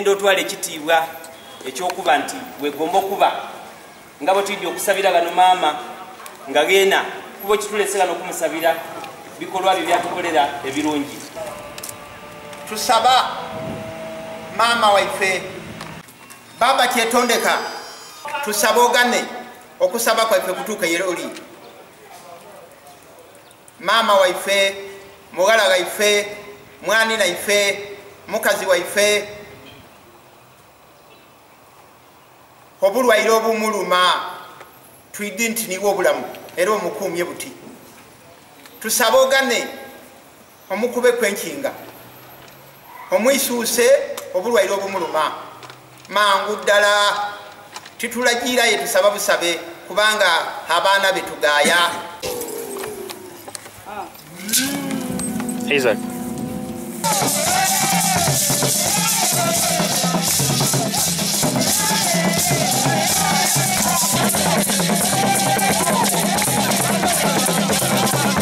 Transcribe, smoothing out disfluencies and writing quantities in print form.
ogenda otwala ekitiibwa ekyokuba nti wegomba okuba nga bwe tulidde okusabira bano maama nga geena kuba ekitulese gano okumusabira bikolwa byo byatukolera ebirungi. Tusaba maama waife baba kyetondeka tusaba ogane okusaba kwaife kutuuka yeroli. Maama waife, mugala waife, mwani naife, mukazi waife obulwaire obumuluma twidde nti niwo obulamu era omukuumye buti. Tusaba ogane omukube kwenkinga omwisuuse obulwaire obumuluma mangu ddala titulagiirayo tusaba busabe kubanga abaana be tugaaya. Isaac.